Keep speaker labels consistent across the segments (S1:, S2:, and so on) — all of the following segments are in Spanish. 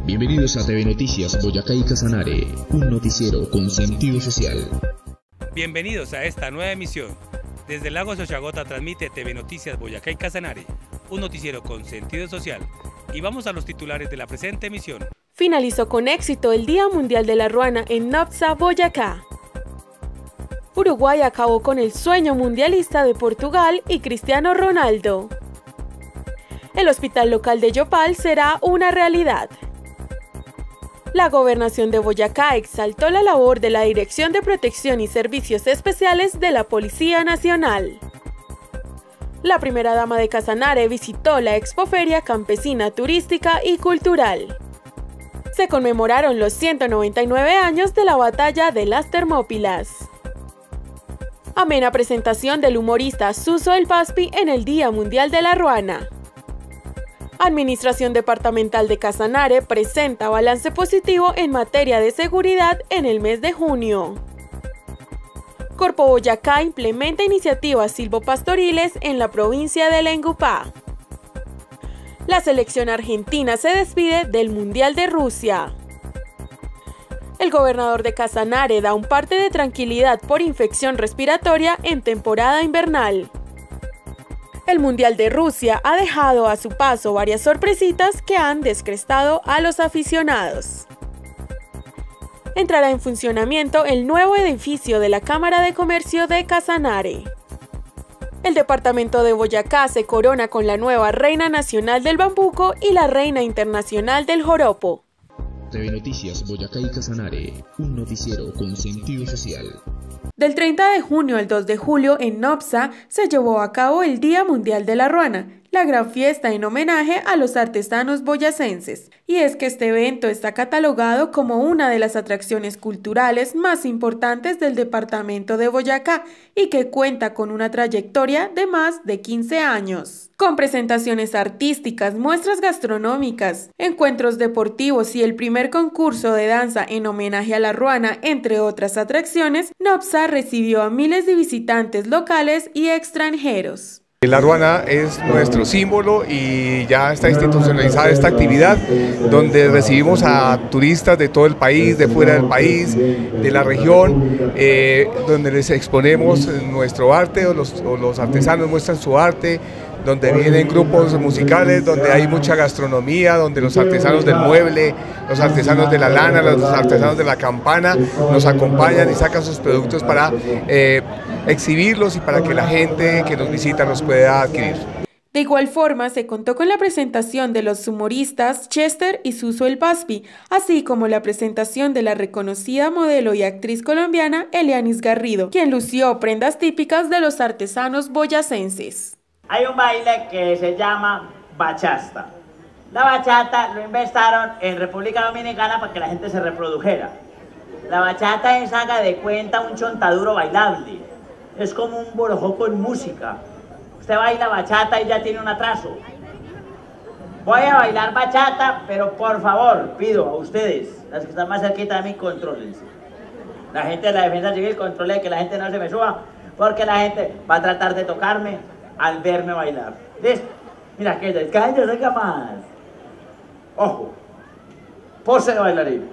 S1: Bienvenidos a TV Noticias Boyacá y Casanare, un noticiero con sentido social.
S2: Bienvenidos a esta nueva emisión. Desde el lago Xochagota transmite TV Noticias Boyacá y Casanare, un noticiero con sentido social. Y vamos a los titulares de la presente emisión.
S3: Finalizó con éxito el Día Mundial de la Ruana en Nopsa, Boyacá. Uruguay acabó con el sueño mundialista de Portugal y Cristiano Ronaldo. El hospital local de Yopal será una realidad. La Gobernación de Boyacá exaltó la labor de la Dirección de Protección y Servicios Especiales de la Policía Nacional. La primera dama de Casanare visitó la Expoferia Campesina Turística y Cultural. Se conmemoraron los 199 años de la Batalla de las Termópilas. Amena presentación del humorista Suso el Paspi en el Día Mundial de la Ruana. Administración Departamental de Casanare presenta balance positivo en materia de seguridad en el mes de junio. Corpo Boyacá implementa iniciativas silvopastoriles en la provincia de Lengupá. La selección argentina se despide del Mundial de Rusia. El gobernador de Casanare da un parte de tranquilidad por infección respiratoria en temporada invernal. El Mundial de Rusia ha dejado a su paso varias sorpresitas que han descrestado a los aficionados. Entrará en funcionamiento el nuevo edificio de la Cámara de Comercio de Casanare. El departamento de Boyacá se corona con la nueva Reina Nacional del Bambuco y la Reina Internacional del Joropo.
S1: TV Noticias Boyacá y Casanare, un noticiero con sentido social.
S3: Del 30 de junio al 2 de julio en Nopsa se llevó a cabo el Día Mundial de la Ruana, la gran fiesta en homenaje a los artesanos boyacenses. Y es que este evento está catalogado como una de las atracciones culturales más importantes del departamento de Boyacá y que cuenta con una trayectoria de más de 15 años. Con presentaciones artísticas, muestras gastronómicas, encuentros deportivos y el primer concurso de danza en homenaje a la ruana, entre otras atracciones, Nopsa recibió a miles de visitantes locales y extranjeros.
S4: La ruana es nuestro símbolo y ya está institucionalizada esta actividad donde recibimos a turistas de todo el país, de fuera del país, de la región, donde les exponemos nuestro arte o los artesanos muestran su arte, donde vienen grupos musicales, donde hay mucha gastronomía, donde los artesanos del mueble, los artesanos de la lana, los artesanos de la campana nos acompañan y sacan sus productos para exhibirlos y para que la gente que nos visita los pueda adquirir.
S3: De igual forma, se contó con la presentación de los humoristas Chester y Suso el Paspi, así como la presentación de la reconocida modelo y actriz colombiana Elianis Garrido, quien lució prendas típicas de los artesanos boyacenses.
S5: Hay un baile que se llama bachata. La bachata lo inventaron en República Dominicana para que la gente se reprodujera. La bachata es, haga de cuenta, un chontaduro bailable. Es como un borojó con música. Usted baila bachata y ya tiene un atraso. Voy a bailar bachata, pero por favor, pido a ustedes, las que están más cerquita de mí, contrólense. La gente de la defensa civil controle que la gente no se me suba, porque la gente va a tratar de tocarme al verme bailar. ¿Listo? Mira que yo soy capaz. Ojo. Pose de bailarín.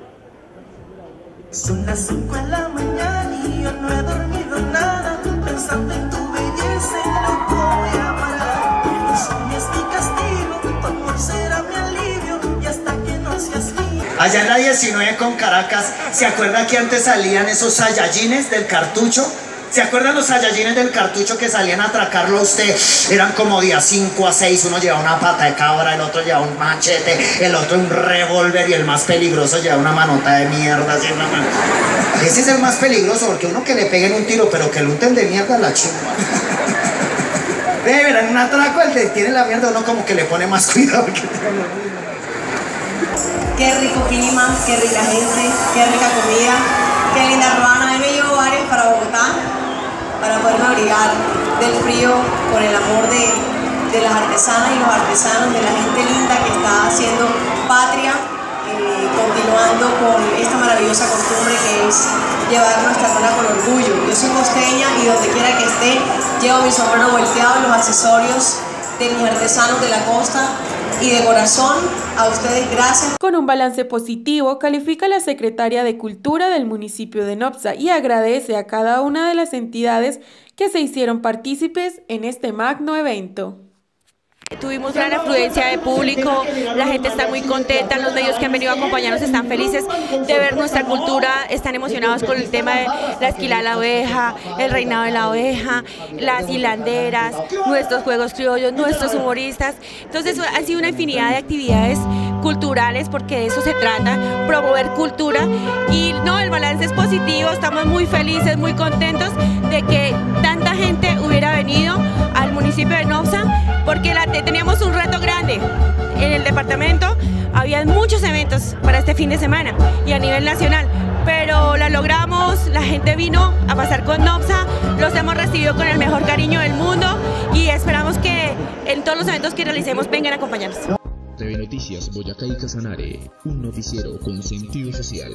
S6: Son las 5 de la mañana y yo no he dormido nada. Pensando en tu belleza y no voy a parar. El insomnio es mi castigo, tu amor será mi alivio y hasta que no seas mío.
S7: Allá en la 19 con Caracas, ¿se acuerda que antes salían esos saiyajines del cartucho? ¿Se acuerdan los saiyajines del cartucho que salían a atracarlo a usted? Eran como de a 5 a 6, uno llevaba una pata de cabra, el otro llevaba un machete, el otro un revólver y el más peligroso llevaba una manota de mierda así en la mano. Ese es el más peligroso porque uno que le peguen un tiro, pero que lo unten de mierda la chingua. De verdad, en un atraco el que tiene la mierda uno como que le pone más cuidado.
S8: Qué rico clima, qué rica gente, qué rica comida, qué linda ruana. Me llevo varios para Bogotá para poderme abrigar del frío con el amor de las artesanas y los artesanos, de la gente linda que está haciendo patria, continuando con esta maravillosa costumbre que es llevar nuestra ruana con orgullo. Yo soy costeña y donde quiera que esté llevo mi sombrero volteado y los accesorios de mis artesanos de la costa y de corazón a ustedes gracias.
S3: Con un balance positivo, califica la secretaria de Cultura del municipio de Nopsa y agradece a cada una de las entidades que se hicieron partícipes en este magno evento.
S9: Tuvimos gran afluencia de público, la gente está muy contenta, los medios que han venido a acompañarnos están felices de ver nuestra cultura, están emocionados con el tema de la esquila de la oveja, el reinado de la oveja, las hilanderas, nuestros juegos criollos, nuestros humoristas. Entonces ha sido una infinidad de actividades culturales porque de eso se trata, promover cultura y no, el balance es positivo, estamos muy felices, muy contentos de que tanta gente hubiera venido al municipio de Nopsa porque teníamos un reto grande. En el departamento había muchos eventos para este fin de semana y a nivel nacional, pero la logramos, la gente vino a pasar con Nopsa, los hemos recibido con el mejor cariño del mundo y esperamos que en todos los eventos que realicemos vengan a acompañarnos.
S1: TV Noticias Boyacá y Casanare, un noticiero con sentido social.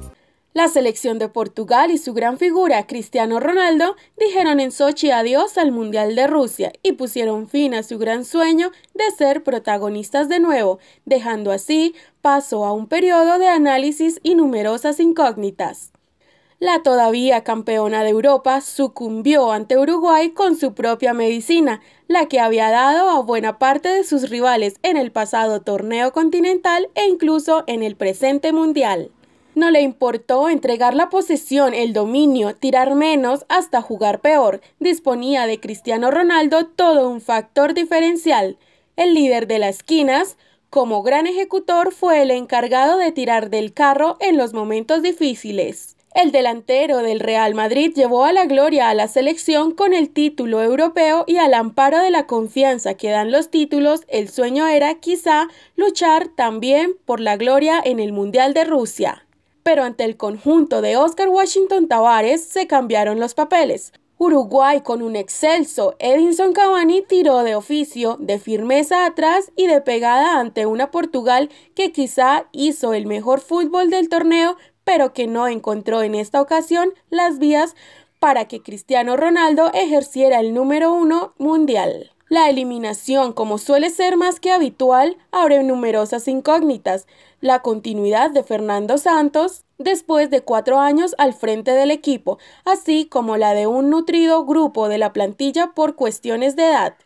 S3: La selección de Portugal y su gran figura, Cristiano Ronaldo, dijeron en Sochi adiós al Mundial de Rusia y pusieron fin a su gran sueño de ser protagonistas de nuevo, dejando así paso a un periodo de análisis y numerosas incógnitas. La todavía campeona de Europa sucumbió ante Uruguay con su propia medicina, la que había dado a buena parte de sus rivales en el pasado torneo continental e incluso en el presente mundial. No le importó entregar la posesión, el dominio, tirar menos hasta jugar peor. Disponía de Cristiano Ronaldo todo un factor diferencial. El líder de las esquinas, como gran ejecutor, fue el encargado de tirar del carro en los momentos difíciles. El delantero del Real Madrid llevó a la gloria a la selección con el título europeo y al amparo de la confianza que dan los títulos, el sueño era quizá luchar también por la gloria en el Mundial de Rusia. Pero ante el conjunto de Oscar Washington Tabárez se cambiaron los papeles. Uruguay con un excelso Edinson Cavani tiró de oficio, de firmeza atrás y de pegada ante una Portugal que quizá hizo el mejor fútbol del torneo, pero que no encontró en esta ocasión las vías para que Cristiano Ronaldo ejerciera el número 1 mundial. La eliminación, como suele ser más que habitual, abre numerosas incógnitas. La continuidad de Fernando Santos, después de 4 años al frente del equipo, así como la de un nutrido grupo de la plantilla por cuestiones de edad.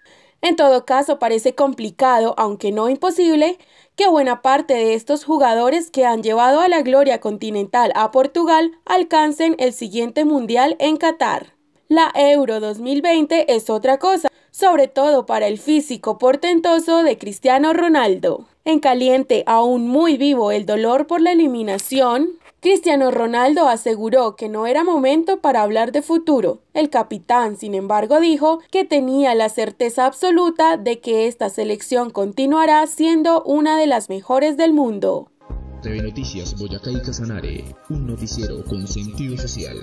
S3: En todo caso, parece complicado, aunque no imposible, que buena parte de estos jugadores que han llevado a la gloria continental a Portugal alcancen el siguiente mundial en Qatar. La Euro 2020 es otra cosa, sobre todo para el físico portentoso de Cristiano Ronaldo. En caliente, aún muy vivo el dolor por la eliminación, Cristiano Ronaldo aseguró que no era momento para hablar de futuro. El capitán, sin embargo, dijo que tenía la certeza absoluta de que esta selección continuará siendo una de las mejores del mundo.
S1: TV Noticias Boyacá y Casanare, un noticiero con sentido social.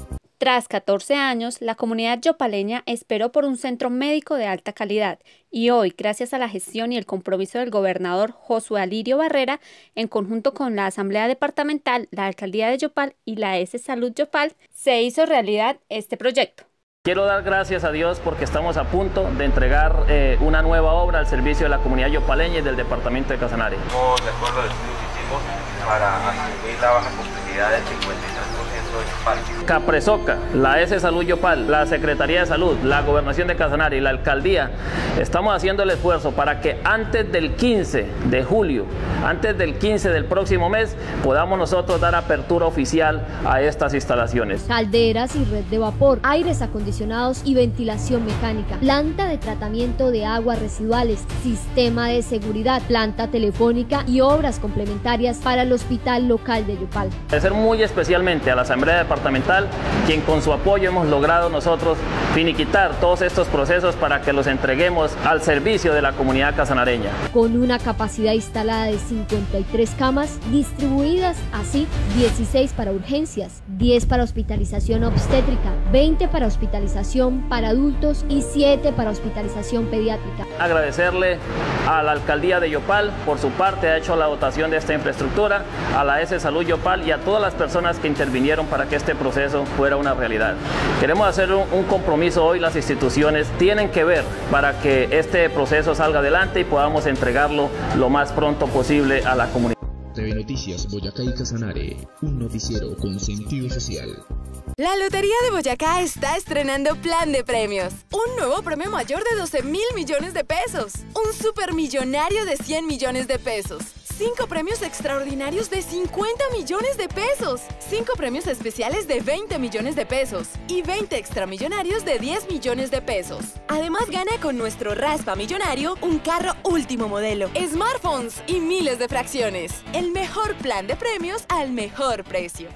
S10: Tras 14 años, la comunidad yopaleña esperó por un centro médico de alta calidad y hoy, gracias a la gestión y el compromiso del gobernador Josué Alirio Barrera, en conjunto con la Asamblea Departamental, la Alcaldía de Yopal y la ES Salud Yopal, se hizo realidad este proyecto.
S11: Quiero dar gracias a Dios porque estamos a punto de entregar una nueva obra al servicio de la comunidad yopaleña y del departamento de Casanare.
S12: De acuerdo al estudio que hicimos para asumir la baja complejidad del 53% de Yopal.
S11: Capresoca, la ES Salud Yopal, la Secretaría de Salud, la Gobernación de Casanare y la Alcaldía, estamos haciendo el esfuerzo para que antes del 15 de julio, antes del 15 del próximo mes, podamos nosotros dar apertura oficial a estas instalaciones.
S13: Calderas y red de vapor, aires acondicionados y ventilación mecánica, planta de tratamiento de aguas residuales, sistema de seguridad, planta telefónica y obras complementarias para el Hospital Local de Yopal.
S11: Agradecer muy especialmente a la Asamblea Departamental, quien con su apoyo hemos logrado nosotros finiquitar todos estos procesos para que los entreguemos al servicio de la comunidad casanareña.
S13: Con una capacidad instalada de 53 camas, distribuidas así: 16 para urgencias, 10 para hospitalización obstétrica, 20 para hospitalización para adultos y 7 para hospitalización pediátrica.
S11: Agradecerle a la Alcaldía de Yopal, por su parte ha hecho la dotación de esta infraestructura, a la ES Salud Yopal y a todas las personas que intervinieron hicieron para que este proceso fuera una realidad. Queremos hacer un compromiso hoy, las instituciones tienen que ver para que este proceso salga adelante y podamos entregarlo lo más pronto posible a la comunidad.
S1: TV Noticias Boyacá y Casanare, un noticiero con sentido social.
S14: La Lotería de Boyacá está estrenando plan de premios. Un nuevo premio mayor de 12.000 millones de pesos. Un supermillonario de 100 millones de pesos. 5 premios extraordinarios de 50 millones de pesos. 5 premios especiales de 20 millones de pesos. Y 20 extramillonarios de 10 millones de pesos. Además, gana con nuestro Raspa Millonario un carro último modelo, smartphones y miles de fracciones. El mejor plan de premios al mejor precio.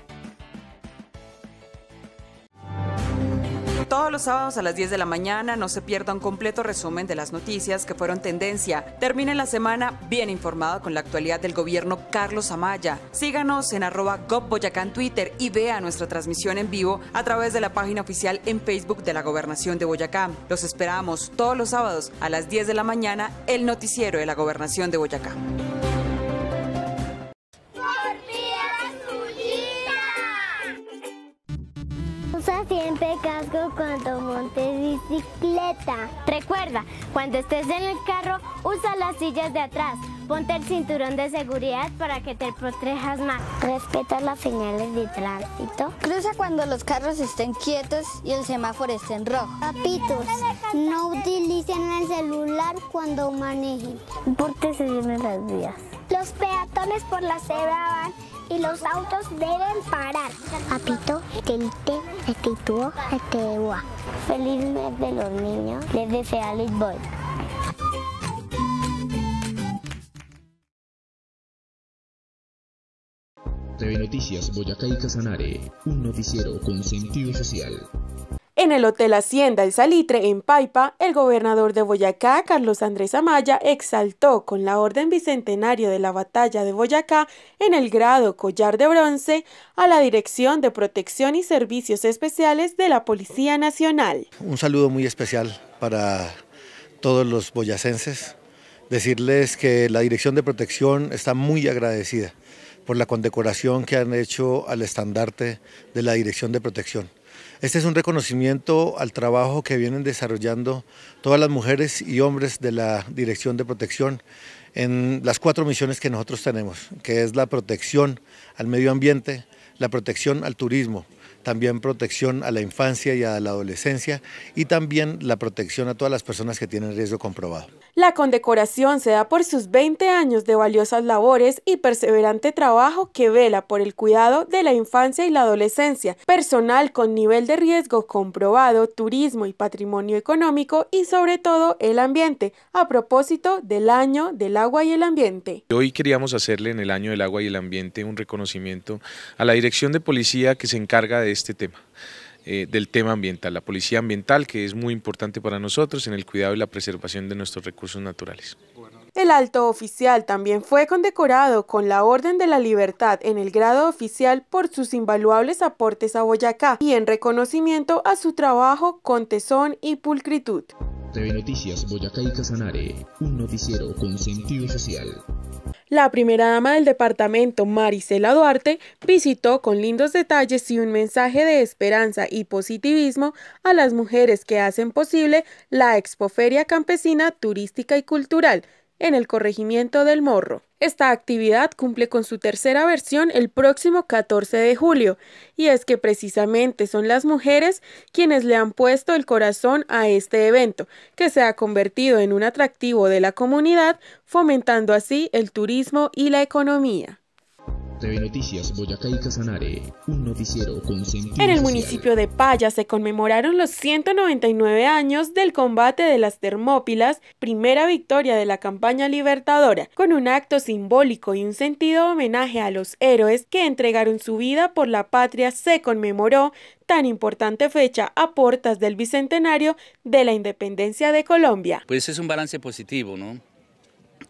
S15: Todos los sábados a las 10 de la mañana no se pierda un completo resumen de las noticias que fueron tendencia. Termine la semana bien informado con la actualidad del gobierno Carlos Amaya. Síganos en @GovBoyacá en Twitter y vea nuestra transmisión en vivo a través de la página oficial en Facebook de la Gobernación de Boyacá. Los esperamos todos los sábados a las 10 de la mañana, el noticiero de la Gobernación de Boyacá.
S16: Usa siempre casco cuando montes bicicleta. Recuerda, cuando estés en el carro, usa las sillas de atrás. Ponte el cinturón de seguridad para que te protejas más. Respeta las señales de tránsito.
S17: Cruza cuando los carros estén quietos y el semáforo esté en rojo.
S16: Papitos, no utilicen el celular cuando manejen. Pórtese bien en las vías. Los peatones por la cebra van y los autos deben parar. Papito, feliz mes de los niños. Les desea Liz Boy.
S1: TV Noticias Boyacá y Casanare, un noticiero con sentido social.
S3: En el Hotel Hacienda El Salitre, en Paipa, el gobernador de Boyacá, Carlos Andrés Amaya, exaltó con la Orden Bicentenario de la Batalla de Boyacá en el grado Collar de Bronce a la Dirección de Protección y Servicios Especiales de la Policía Nacional.
S18: Un saludo muy especial para todos los boyacenses. Decirles que la Dirección de Protección está muy agradecida por la condecoración que han hecho al estandarte de la Dirección de Protección. Este es un reconocimiento al trabajo que vienen desarrollando todas las mujeres y hombres de la Dirección de Protección en las 4 misiones que nosotros tenemos, que es la protección al medio ambiente, la protección al turismo, también protección a la infancia y a la adolescencia y también la protección a todas las personas que tienen riesgo comprobado.
S3: La condecoración se da por sus 20 años de valiosas labores y perseverante trabajo que vela por el cuidado de la infancia y la adolescencia, personal con nivel de riesgo comprobado, turismo y patrimonio económico y sobre todo el ambiente, a propósito del Año del Agua y el Ambiente.
S19: Hoy queríamos hacerle en el Año del Agua y el Ambiente un reconocimiento a la Dirección de Policía que se encarga de este tema. Del tema ambiental, la policía ambiental, que es muy importante para nosotros en el cuidado y la preservación de nuestros recursos naturales.
S3: El alto oficial también fue condecorado con la Orden de la Libertad en el grado oficial por sus invaluables aportes a Boyacá y en reconocimiento a su trabajo con tesón y pulcritud.
S1: TV Noticias Boyacá y Casanare, un noticiero con sentido social.
S3: La primera dama del departamento, Marisela Duarte, visitó con lindos detalles y un mensaje de esperanza y positivismo a las mujeres que hacen posible la Expoferia Campesina Turística y Cultural en el corregimiento del Morro. Esta actividad cumple con su tercera versión el próximo 14 de julio, y es que precisamente son las mujeres quienes le han puesto el corazón a este evento, que se ha convertido en un atractivo de la comunidad, fomentando así el turismo y la economía.
S1: TV Noticias Boyacá y Casanare, un noticiero con sentido social.
S3: En el municipio de Paya se conmemoraron los 199 años del combate de las Termópilas, primera victoria de la campaña libertadora, con un acto simbólico y un sentido homenaje a los héroes que entregaron su vida por la patria. Se conmemoró tan importante fecha a puertas del bicentenario de la independencia de Colombia.
S20: Pues es un balance positivo, ¿no?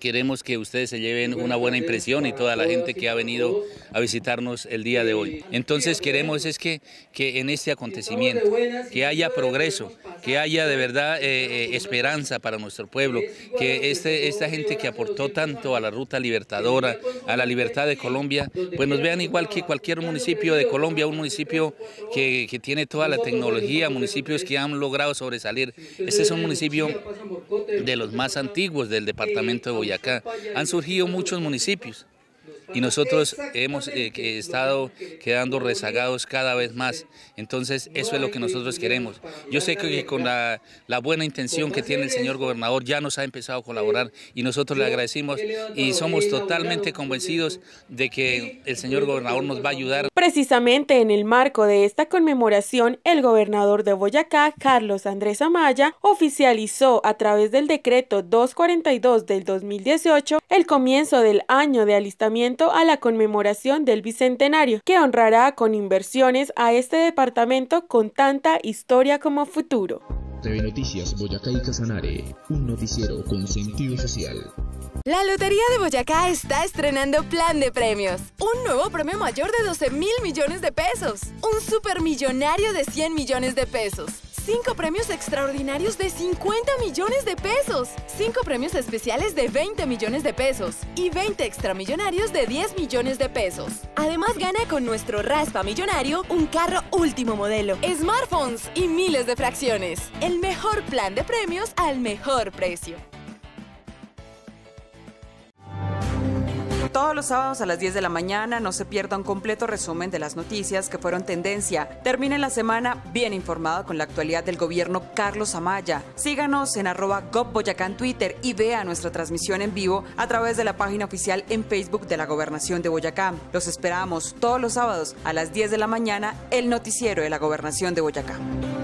S20: Queremos que ustedes se lleven una buena impresión y toda la gente que ha venido a visitarnos el día de hoy. Entonces queremos es que en este acontecimiento, que haya progreso, que haya de verdad esperanza para nuestro pueblo, que esta gente que aportó tanto a la ruta libertadora, a la libertad de Colombia, pues nos vean igual que cualquier municipio de Colombia, un municipio que tiene toda la tecnología, municipios que han logrado sobresalir. Este es un municipio de los más antiguos del departamento de Boyacá. Han surgido muchos municipios y nosotros hemos estado quedando rezagados cada vez más. Entonces eso es lo que nosotros queremos. Yo sé que con la buena intención que tiene el señor gobernador ya nos ha empezado a colaborar y nosotros le agradecemos y somos totalmente convencidos de que el señor gobernador nos va a ayudar.
S3: Precisamente en el marco de esta conmemoración, el gobernador de Boyacá, Carlos Andrés Amaya, oficializó a través del decreto 242 del 2018 el comienzo del año de alistamiento a la conmemoración del Bicentenario, que honrará con inversiones a este departamento con tanta historia como futuro.
S1: TV Noticias Boyacá y Casanare, un noticiero con sentido social.
S14: La Lotería de Boyacá está estrenando plan de premios. Un nuevo premio mayor de 12.000 millones de pesos. Un supermillonario de 100 millones de pesos. 5 premios extraordinarios de 50 millones de pesos. 5 premios especiales de 20 millones de pesos. Y 20 extramillonarios de 10 millones de pesos. Además gana con nuestro Raspa Millonario un carro último modelo, smartphones y miles de fracciones. El mejor plan de premios al mejor precio.
S15: Todos los sábados a las 10 de la mañana no se pierda un completo resumen de las noticias que fueron tendencia. Termine la semana bien informado con la actualidad del gobierno Carlos Amaya. Síganos en @GovBoyacá en Twitter y vea nuestra transmisión en vivo a través de la página oficial en Facebook de la Gobernación de Boyacá. Los esperamos todos los sábados a las 10 de la mañana, el noticiero de la Gobernación de Boyacá.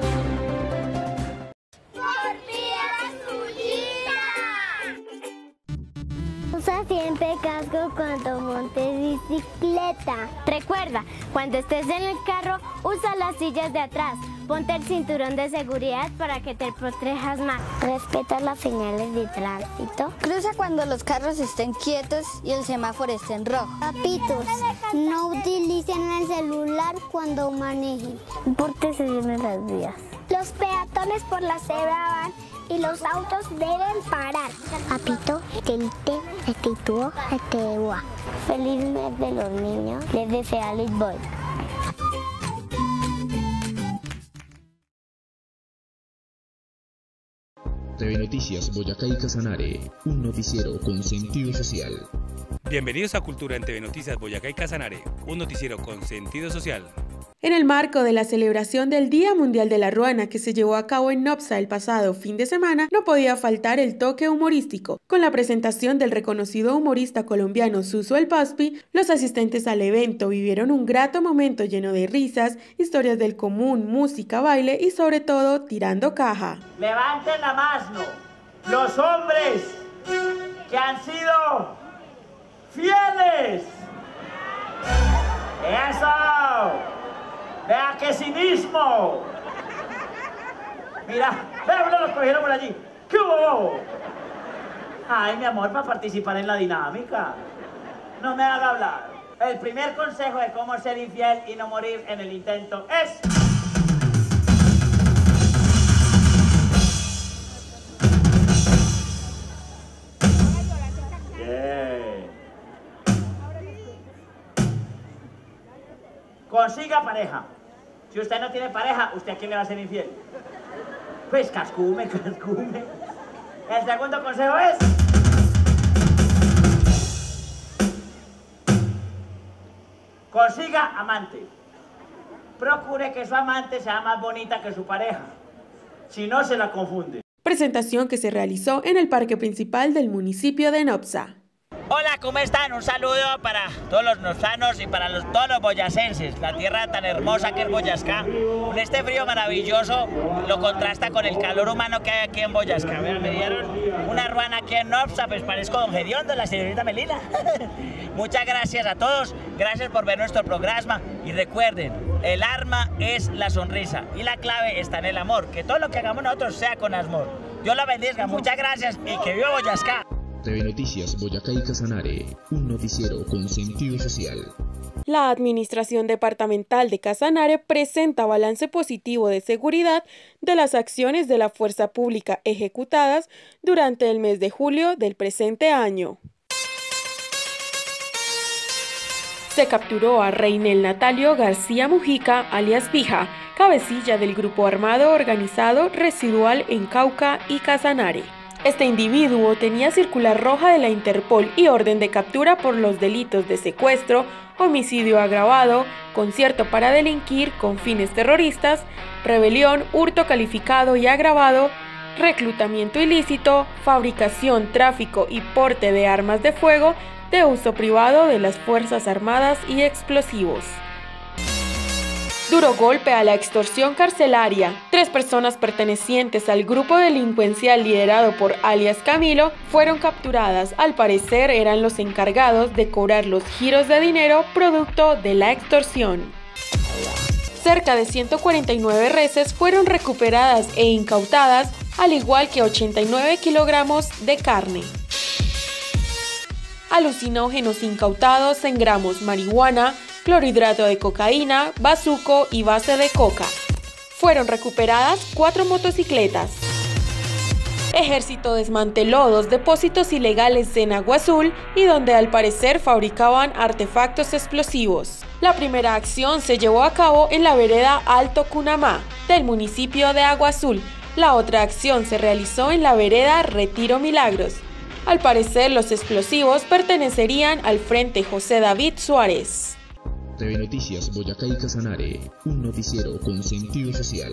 S16: Usa siempre casco cuando montes bicicleta. Recuerda, cuando estés en el carro, usa las sillas de atrás. Ponte el cinturón de seguridad para que te protejas más. Respeta las señales de tránsito.
S17: Cruza cuando los carros estén quietos y el semáforo esté en rojo.
S16: Papitos, no utilicen el celular cuando manejen. Pórtese bien en las vías. Los peatones por la cebra van y los autos deben parar. Papito, feliz mes de los niños. Les desea Liz Boy.
S1: TV Noticias Boyacá y Casanare, un noticiero con sentido social.
S2: Bienvenidos a Cultura en TV Noticias Boyacá y Casanare, un noticiero con sentido social.
S3: En el marco de la celebración del Día Mundial de la Ruana que se llevó a cabo en Nopsa el pasado fin de semana, no podía faltar el toque humorístico. Con la presentación del reconocido humorista colombiano Suso el Paspi, los asistentes al evento vivieron un grato momento lleno de risas, historias del común, música, baile y sobre todo tirando caja.
S5: Levanten la mano los hombres que han sido fieles. ¡Eso! ¡Vea qué cinismo! Mira, uno los cogieron por allí. ¿Qué hubo? Ay, mi amor, para participar en la dinámica. No me haga hablar. El primer consejo de cómo ser infiel y no morir en el intento es... Consiga pareja. Si usted no tiene pareja, ¿usted a quién le va a ser infiel? Pues cascume. El segundo consejo es... consiga amante. Procure que su amante sea más bonita que su pareja. Si no, se la confunde.
S3: Presentación que se realizó en el parque principal del municipio de Nopsa.
S5: Hola, ¿cómo están? Un saludo para todos los nopsanos y para todos los boyacenses, la tierra tan hermosa que es Boyacá. Con este frío maravilloso lo contrasta con el calor humano que hay aquí en Boyacá. Vean, me dieron una ruana aquí en Nopsa, pues parezco don Gediondo, la señorita Melina. Muchas gracias a todos, gracias por ver nuestro programa y recuerden, el arma es la sonrisa y la clave está en el amor, que todo lo que hagamos nosotros sea con amor. Dios la bendiga, muchas gracias y que viva Boyacá.
S1: TV Noticias Boyacá y Casanare, un noticiero con sentido social.
S3: La Administración Departamental de Casanare presenta balance positivo de seguridad de las acciones de la fuerza pública ejecutadas durante el mes de julio del presente año. Se capturó a Reinel Natalio García Mujica, alias Vija, cabecilla del grupo armado organizado residual en Cauca y Casanare. Este individuo tenía circular roja de la Interpol y orden de captura por los delitos de secuestro, homicidio agravado, concierto para delinquir con fines terroristas, rebelión, hurto calificado y agravado, reclutamiento ilícito, fabricación, tráfico y porte de armas de fuego de uso privado de las Fuerzas Armadas y explosivos. Duro golpe a la extorsión carcelaria. 3 personas pertenecientes al grupo delincuencial liderado por alias Camilo fueron capturadas. Al parecer eran los encargados de cobrar los giros de dinero producto de la extorsión. Cerca de 149 reses fueron recuperadas e incautadas, al igual que 89 kilogramos de carne. Alucinógenos incautados en gramos: marihuana, clorhidrato de cocaína, bazuco y base de coca. Fueron recuperadas 4 motocicletas. Ejército desmanteló 2 depósitos ilegales en Agua Azul y donde al parecer fabricaban artefactos explosivos. La primera acción se llevó a cabo en la vereda Alto Cunamá del municipio de Agua Azul. La otra acción se realizó en la vereda Retiro Milagros. Al parecer, los explosivos pertenecerían al Frente José David Suárez.
S1: TV Noticias Boyacá y Casanare, un noticiero con sentido social.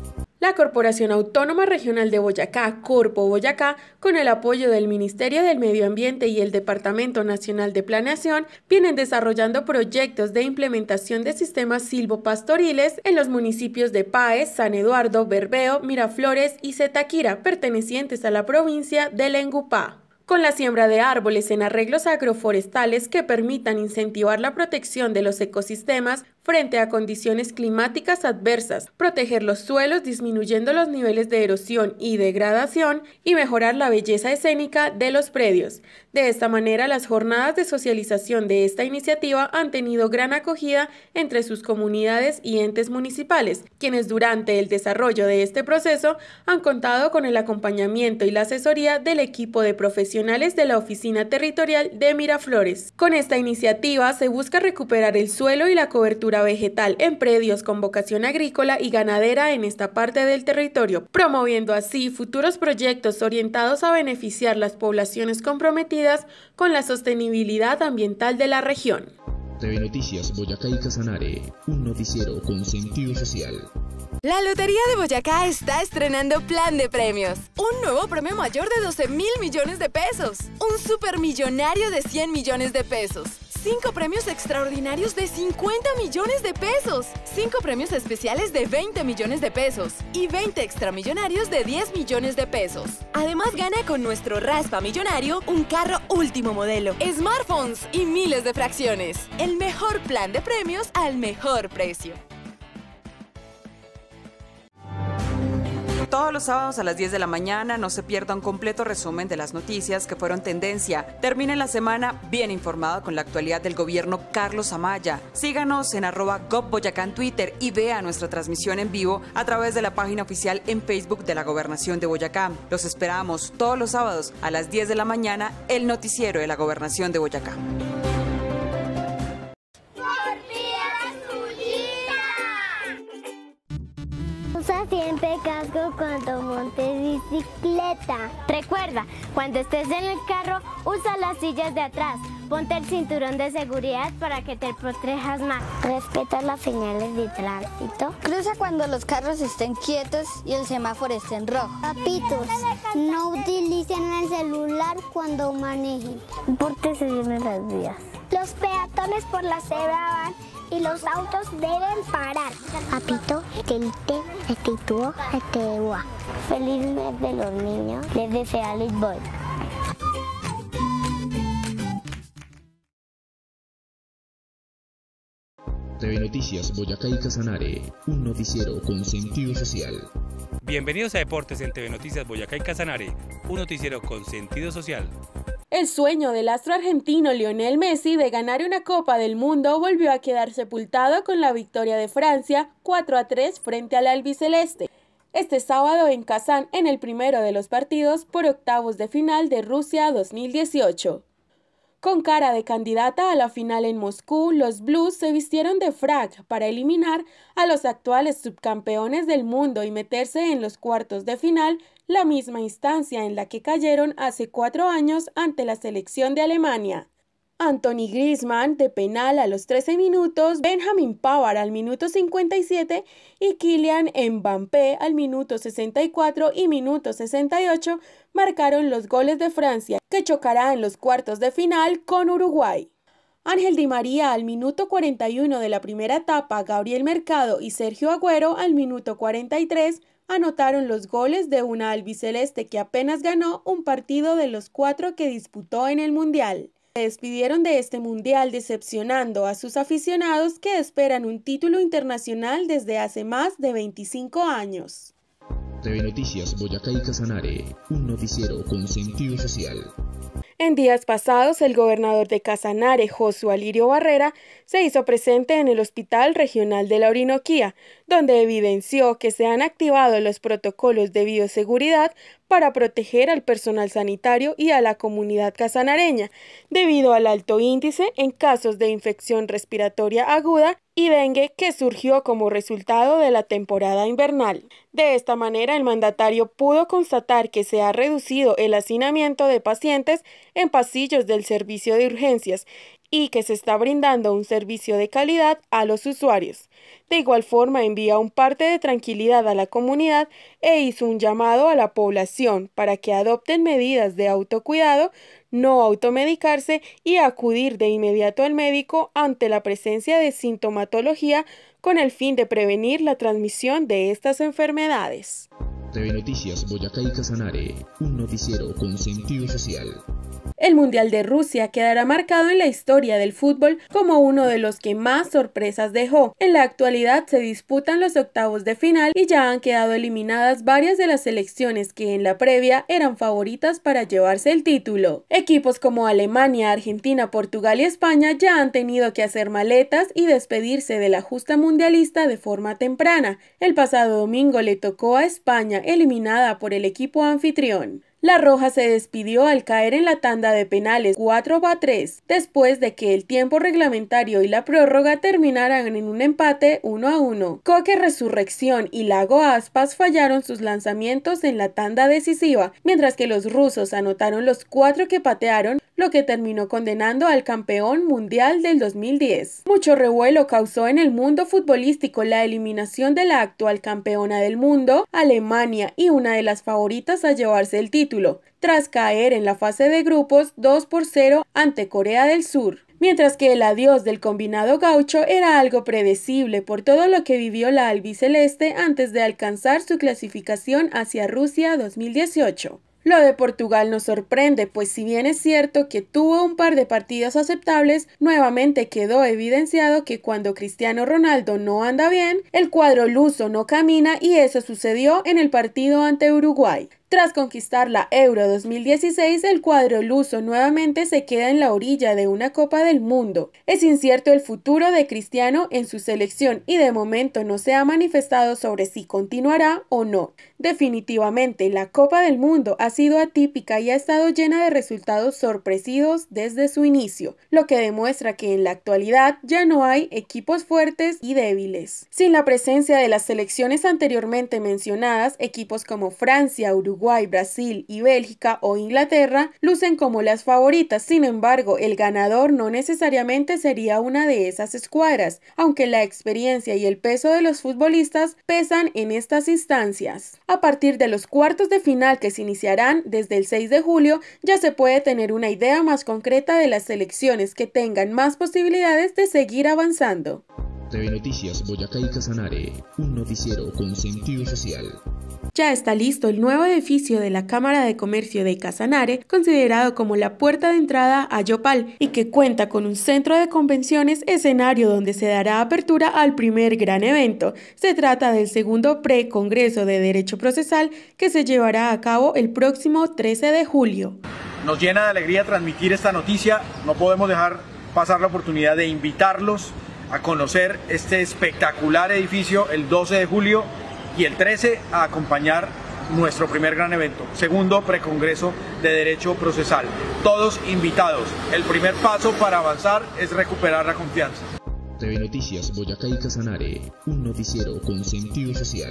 S3: La Corporación Autónoma Regional de Boyacá, Corpo Boyacá, con el apoyo del Ministerio del Medio Ambiente y el Departamento Nacional de Planeación, vienen desarrollando proyectos de implementación de sistemas silvopastoriles en los municipios de Páez, San Eduardo, Bermeo, Miraflores y Zetaquira, pertenecientes a la provincia de Lengupá, con la siembra de árboles en arreglos agroforestales que permitan incentivar la protección de los ecosistemas frente a condiciones climáticas adversas, proteger los suelos disminuyendo los niveles de erosión y degradación y mejorar la belleza escénica de los predios. De esta manera, las jornadas de socialización de esta iniciativa han tenido gran acogida entre sus comunidades y entes municipales, quienes durante el desarrollo de este proceso han contado con el acompañamiento y la asesoría del equipo de profesionales de la Oficina Territorial de Miraflores. Con esta iniciativa se busca recuperar el suelo y la cobertura vegetal en predios con vocación agrícola y ganadera en esta parte del territorio, promoviendo así futuros proyectos orientados a beneficiar las poblaciones comprometidas con la sostenibilidad ambiental de la región.
S1: TV Noticias Boyacá y Casanare, un noticiero con sentido social.
S14: La Lotería de Boyacá está estrenando plan de premios. Un nuevo premio mayor de 12.000 millones de pesos. Un supermillonario de 100 millones de pesos. 5 premios extraordinarios de 50 millones de pesos. 5 premios especiales de 20 millones de pesos. Y 20 extramillonarios de 10 millones de pesos. Además, gana con nuestro Raspa Millonario un carro último modelo, smartphones y miles de fracciones. El mejor plan de premios al mejor precio.
S15: Todos los sábados a las 10 de la mañana no se pierda un completo resumen de las noticias que fueron tendencia. Termine la semana bien informado con la actualidad del gobierno Carlos Amaya. Síganos en @GovBoyacá en Twitter y vea nuestra transmisión en vivo a través de la página oficial en Facebook de la Gobernación de Boyacá. Los esperamos todos los sábados a las 10 de la mañana, el noticiero de la Gobernación de Boyacá.
S16: Usa siempre casco cuando montes bicicleta. Recuerda, cuando estés en el carro, usa las sillas de atrás. Ponte el cinturón de seguridad para que te protejas más. Respeta las señales de tránsito.
S17: Cruza cuando los carros estén quietos y el semáforo esté en rojo.
S16: Papitos, no utilicen el celular cuando manejen. Pórtese bien en las vías. Los peatones por la cebra van y los autos deben parar. Papito, feliz mes de los niños. Les desea Luis Boy.
S1: TV Noticias Boyacá y Casanare, un noticiero con sentido social.
S2: Bienvenidos a Deportes en TV Noticias Boyacá y Casanare, un noticiero con sentido social.
S3: El sueño del astro argentino Lionel Messi de ganar una Copa del Mundo volvió a quedar sepultado con la victoria de Francia 4-3 frente al albiceleste. Este sábado en Kazán, en el primero de los partidos por octavos de final de Rusia 2018. Con cara de candidata a la final en Moscú, los Blues se vistieron de frac para eliminar a los actuales subcampeones del mundo y meterse en los cuartos de final, la misma instancia en la que cayeron hace 4 años ante la selección de Alemania. Anthony Griezmann de penal a los 13 minutos, Benjamin Pavard al minuto 57 y Kylian Mbappé al minuto 64 y minuto 68 marcaron los goles de Francia, que chocará en los cuartos de final con Uruguay. Ángel Di María al minuto 41 de la primera etapa, Gabriel Mercado y Sergio Agüero al minuto 43 anotaron los goles de una albiceleste que apenas ganó un partido de los 4 que disputó en el Mundial. Se despidieron de este mundial decepcionando a sus aficionados que esperan un título internacional desde hace más de 25 años.
S1: TV Noticias Boyacá y Casanare, un noticiero con sentido social.
S3: En días pasados, el gobernador de Casanare, Josué Alirio Barrera, se hizo presente en el Hospital Regional de la Orinoquía, donde evidenció que se han activado los protocolos de bioseguridad para proteger al personal sanitario y a la comunidad casanareña, debido al alto índice en casos de infección respiratoria aguda y dengue que surgió como resultado de la temporada invernal. De esta manera, el mandatario pudo constatar que se ha reducido el hacinamiento de pacientes en pasillos del servicio de urgencias y que se está brindando un servicio de calidad a los usuarios. De igual forma, envía un parte de tranquilidad a la comunidad e hizo un llamado a la población para que adopten medidas de autocuidado, no automedicarse y acudir de inmediato al médico ante la presencia de sintomatología con el fin de prevenir la transmisión de estas enfermedades.
S1: TV Noticias Boyacá y Casanare, un noticiero con sentido social.
S3: El Mundial de Rusia quedará marcado en la historia del fútbol como uno de los que más sorpresas dejó. En la actualidad se disputan los octavos de final y ya han quedado eliminadas varias de las selecciones que en la previa eran favoritas para llevarse el título. Equipos como Alemania, Argentina, Portugal y España ya han tenido que hacer maletas y despedirse de la justa mundialista de forma temprana. El pasado domingo le tocó a España, eliminada por el equipo anfitrión. La Roja se despidió al caer en la tanda de penales 4-3, después de que el tiempo reglamentario y la prórroga terminaran en un empate 1-1. Coque Resurrección y Lago Aspas fallaron sus lanzamientos en la tanda decisiva, mientras que los rusos anotaron los 4 que patearon, lo que terminó condenando al campeón mundial del 2010. Mucho revuelo causó en el mundo futbolístico la eliminación de la actual campeona del mundo, Alemania, y una de las favoritas a llevarse el título, tras caer en la fase de grupos 2-0 ante Corea del Sur. Mientras que el adiós del combinado gaucho era algo predecible por todo lo que vivió la albiceleste antes de alcanzar su clasificación hacia Rusia 2018. Lo de Portugal nos sorprende, pues si bien es cierto que tuvo un par de partidos aceptables, nuevamente quedó evidenciado que cuando Cristiano Ronaldo no anda bien, el cuadro luso no camina y eso sucedió en el partido ante Uruguay. Tras conquistar la Euro 2016, el cuadro luso nuevamente se queda en la orilla de una Copa del Mundo. Es incierto el futuro de Cristiano en su selección y de momento no se ha manifestado sobre si continuará o no. Definitivamente, la Copa del Mundo ha sido atípica y ha estado llena de resultados sorpresivos desde su inicio, lo que demuestra que en la actualidad ya no hay equipos fuertes y débiles. Sin la presencia de las selecciones anteriormente mencionadas, equipos como Francia, Uruguay, Brasil y Bélgica o Inglaterra lucen como las favoritas. Sin embargo, el ganador no necesariamente sería una de esas escuadras, aunque la experiencia y el peso de los futbolistas pesan en estas instancias. A partir de los cuartos de final que se iniciarán desde el 6 de julio, ya se puede tener una idea más concreta de las selecciones que tengan más posibilidades de seguir avanzando.
S1: TV Noticias Boyacá y Casanare, un noticiero con sentido social.
S3: Ya está listo el nuevo edificio de la Cámara de Comercio de Casanare, considerado como la puerta de entrada a Yopal, y que cuenta con un centro de convenciones, escenario donde se dará apertura al primer gran evento. Se trata del segundo pre-congreso de Derecho Procesal que se llevará a cabo el próximo 13 de julio.
S21: Nos llena de alegría transmitir esta noticia, no podemos dejar pasar la oportunidad de invitarlos a conocer este espectacular edificio el 12 de julio y el 13 a acompañar nuestro primer gran evento, segundo precongreso de Derecho Procesal. Todos invitados. El primer paso para avanzar es recuperar la confianza.
S1: TV Noticias Boyacá y Casanare, un noticiero con sentido social.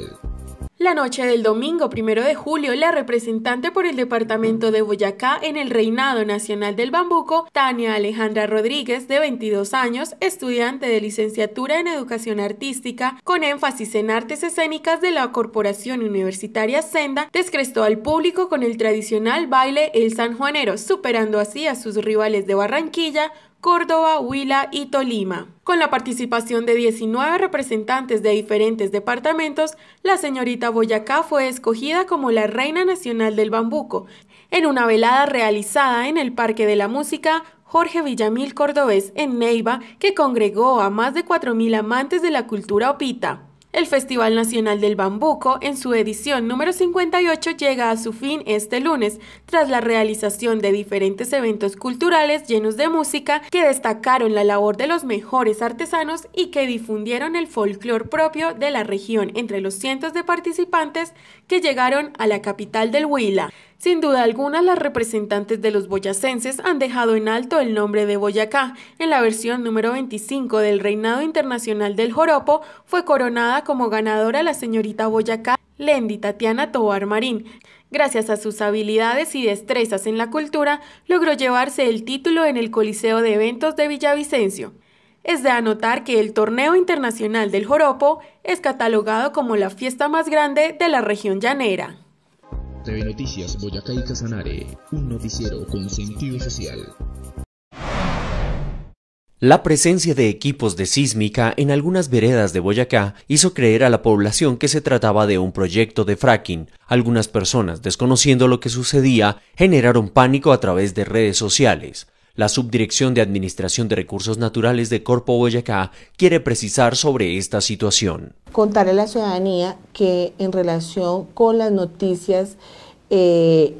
S3: La noche del domingo 1 de julio, la representante por el departamento de Boyacá en el Reinado Nacional del Bambuco, Tania Alejandra Rodríguez, de 22 años, estudiante de licenciatura en Educación Artística, con énfasis en artes escénicas de la Corporación Universitaria Senda, descrestó al público con el tradicional baile El Sanjuanero, superando así a sus rivales de Barranquilla, Córdoba, Huila y Tolima. Con la participación de 19 representantes de diferentes departamentos, la señorita Boyacá fue escogida como la Reina Nacional del Bambuco, en una velada realizada en el Parque de la Música Jorge Villamil Cordobés en Neiva, que congregó a más de 4.000 amantes de la cultura opita. El Festival Nacional del Bambuco, en su edición número 58, llega a su fin este lunes, tras la realización de diferentes eventos culturales llenos de música que destacaron la labor de los mejores artesanos y que difundieron el folclor propio de la región entre los cientos de participantes que llegaron a la capital del Huila. Sin duda alguna, las representantes de los boyacenses han dejado en alto el nombre de Boyacá. En la versión número 25 del Reinado Internacional del Joropo, fue coronada como ganadora la señorita Boyacá, Lendi Tatiana Tovar Marín. Gracias a sus habilidades y destrezas en la cultura, logró llevarse el título en el Coliseo de Eventos de Villavicencio. Es de anotar que el Torneo Internacional del Joropo es catalogado como la fiesta más grande de la región llanera.
S1: TV Noticias Boyacá y Casanare, un noticiero con sentido social.
S22: La presencia de equipos de sísmica en algunas veredas de Boyacá hizo creer a la población que se trataba de un proyecto de fracking. Algunas personas, desconociendo lo que sucedía, generaron pánico a través de redes sociales. La Subdirección de Administración de Recursos Naturales de Corpo Boyacá quiere precisar sobre esta situación.
S23: Contarle a la ciudadanía que en relación con las noticias e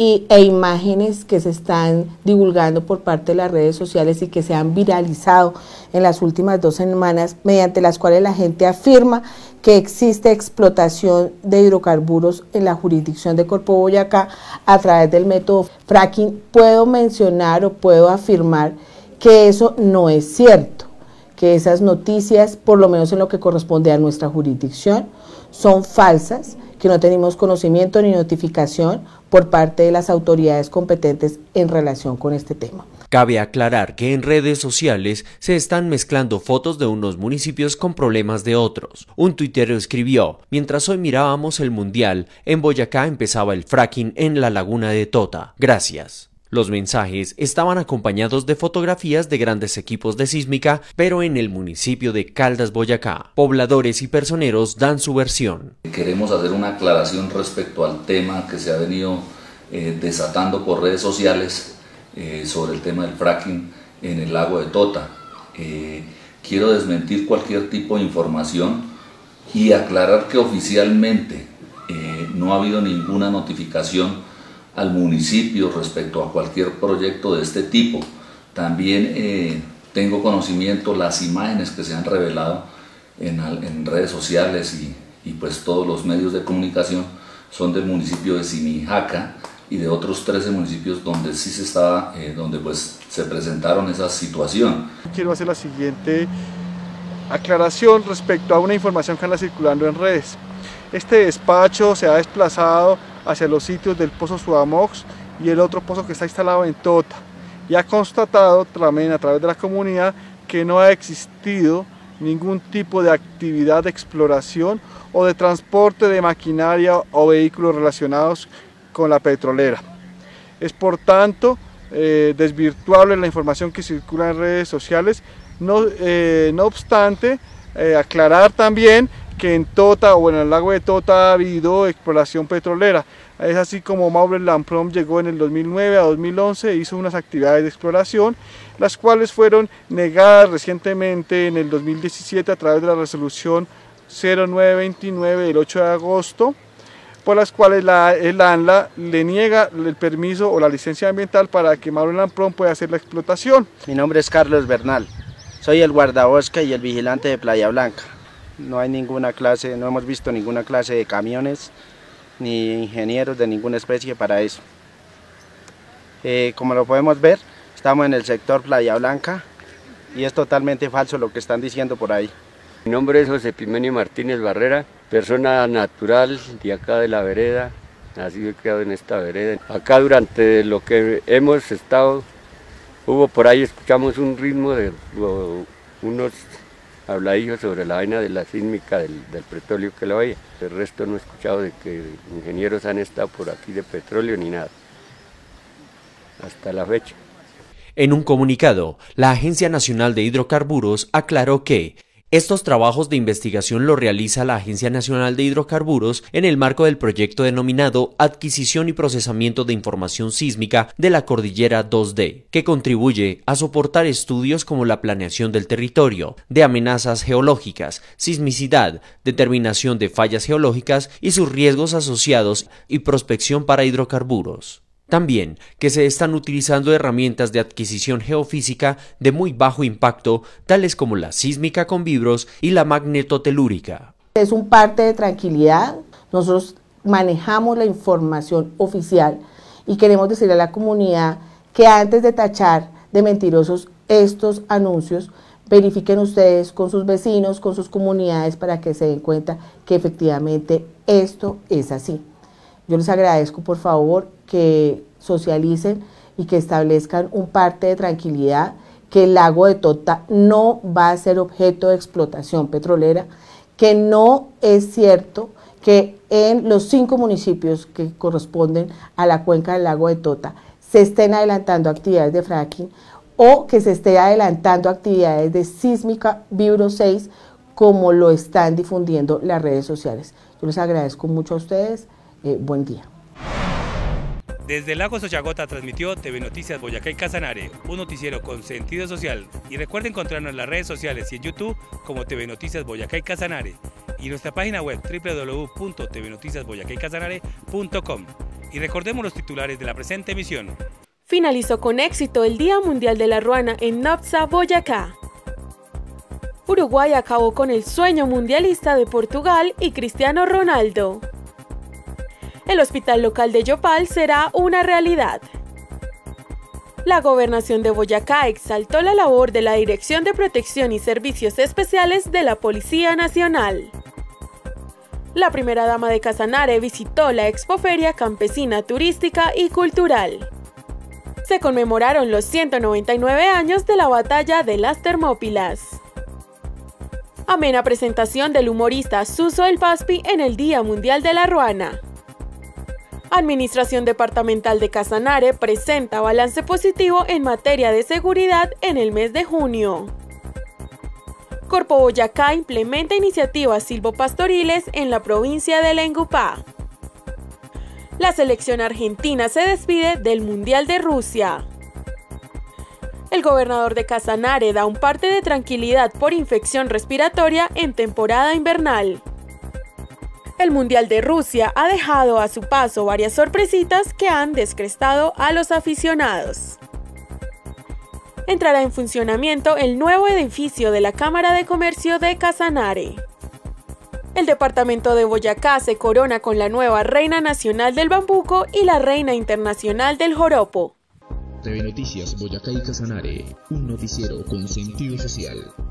S23: imágenes que se están divulgando por parte de las redes sociales y que se han viralizado en las últimas 2 semanas, mediante las cuales la gente afirma que existe explotación de hidrocarburos en la jurisdicción de Corpo Boyacá a través del método fracking, puedo mencionar o puedo afirmar que eso no es cierto, que esas noticias, por lo menos en lo que corresponde a nuestra jurisdicción, son falsas, que no tenemos conocimiento ni notificación por parte de las autoridades competentes en relación con este tema.
S22: Cabe aclarar que en redes sociales se están mezclando fotos de unos municipios con problemas de otros. Un tuitero escribió: mientras hoy mirábamos el mundial, en Boyacá empezaba el fracking en la laguna de Tota. Gracias. Los mensajes estaban acompañados de fotografías de grandes equipos de sísmica, pero en el municipio de Caldas, Boyacá. Pobladores y personeros dan su versión.
S24: Queremos hacer una aclaración respecto al tema que se ha venido desatando por redes sociales sobre el tema del fracking en el lago de Tota. Quiero desmentir cualquier tipo de información y aclarar que oficialmente no ha habido ninguna notificación al municipio respecto a cualquier proyecto de este tipo. También tengo conocimiento las imágenes que se han revelado en redes sociales y pues todos los medios de comunicación son del municipio de Simijaca y de otros 13 municipios donde sí se estaba, donde pues se presentaron esa situación.
S21: Quiero hacer la siguiente aclaración respecto a una información que anda circulando en redes. Este despacho se ha desplazado hacia los sitios del Pozo Sudamox y el otro pozo que está instalado en Tota, y ha constatado también a través de la comunidad que no ha existido ningún tipo de actividad de exploración o de transporte de maquinaria o vehículos relacionados con la petrolera. Es por tanto desvirtuable la información que circula en redes sociales, no obstante aclarar también que en Tota o en el lago de Tota ha habido exploración petrolera. Es así como Maure Lamprom llegó en el 2009 a 2011 e hizo unas actividades de exploración, las cuales fueron negadas recientemente en el 2017 a través de la resolución 0929 del 8 de agosto por las cuales el ANLA le niega el permiso o la licencia ambiental para que Mauro Lamprón pueda hacer la explotación.
S4: Mi nombre es Carlos Bernal, soy el guardabosque y el vigilante de Playa Blanca. No hay ninguna clase, no hemos visto ninguna clase de camiones ni ingenieros de ninguna especie para eso. Como lo podemos ver, estamos en el sector Playa Blanca y es totalmente falso lo que están diciendo por ahí.
S6: Mi nombre es José Epimenio Martínez Barrera, persona natural de acá de la vereda, nacido y criado en esta vereda. Acá durante lo que hemos estado, hubo por ahí, escuchamos un ritmo de unos habladillos sobre la vaina de la sísmica del petróleo que lo oía. El resto no he escuchado de que ingenieros han estado por aquí de petróleo ni nada, hasta la fecha.
S22: En un comunicado, la Agencia Nacional de Hidrocarburos aclaró que estos trabajos de investigación lo realiza la Agencia Nacional de Hidrocarburos en el marco del proyecto denominado Adquisición y Procesamiento de Información Sísmica de la Cordillera 2D, que contribuye a soportar estudios como la planeación del territorio, de amenazas geológicas, sismicidad, determinación de fallas geológicas y sus riesgos asociados y prospección para hidrocarburos. También que se están utilizando herramientas de adquisición geofísica de muy bajo impacto, tales como la sísmica con vibros y la magnetotelúrica.
S23: Es un parte de tranquilidad, nosotros manejamos la información oficial y queremos decirle a la comunidad que antes de tachar de mentirosos estos anuncios, verifiquen ustedes con sus vecinos, con sus comunidades para que se den cuenta que efectivamente esto es así. Yo les agradezco por favor que socialicen y que establezcan un parte de tranquilidad, que el lago de Tota no va a ser objeto de explotación petrolera, que no es cierto que en los 5 municipios que corresponden a la cuenca del lago de Tota se estén adelantando actividades de fracking o que se esté adelantando actividades de sísmica vibro 6 como lo están difundiendo las redes sociales. Yo les agradezco mucho a ustedes. Buen día.
S2: Desde el lago Sochagota transmitió TV Noticias Boyacá y Casanare, un noticiero con sentido social. Y recuerden encontrarnos en las redes sociales y en YouTube como TV Noticias Boyacá y Casanare y nuestra página web www.tvnoticiasboyacaycasanare.com. Y recordemos los titulares de la presente emisión.
S3: Finalizó con éxito el Día Mundial de la Ruana en Nopsa, Boyacá. Uruguay acabó con el sueño mundialista de Portugal y Cristiano Ronaldo. El hospital local de Yopal será una realidad. La Gobernación de Boyacá exaltó la labor de la Dirección de Protección y Servicios Especiales de la Policía Nacional. La primera dama de Casanare visitó la Expoferia Campesina Turística y Cultural. Se conmemoraron los 199 años de la Batalla de las Termópilas. Amena presentación del humorista Suso el Paspi en el Día Mundial de la Ruana. Administración Departamental de Casanare presenta balance positivo en materia de seguridad en el mes de junio. Corpo Boyacá implementa iniciativas silvopastoriles en la provincia de Lengupá. La selección argentina se despide del Mundial de Rusia. El gobernador de Casanare da un parte de tranquilidad por infección respiratoria en temporada invernal. El Mundial de Rusia ha dejado a su paso varias sorpresitas que han descrestado a los aficionados. Entrará en funcionamiento el nuevo edificio de la Cámara de Comercio de Casanare. El departamento de Boyacá se corona con la nueva Reina Nacional del Bambuco y la Reina Internacional del Joropo.
S1: TV Noticias Boyacá y Casanare, un noticiero con sentido social.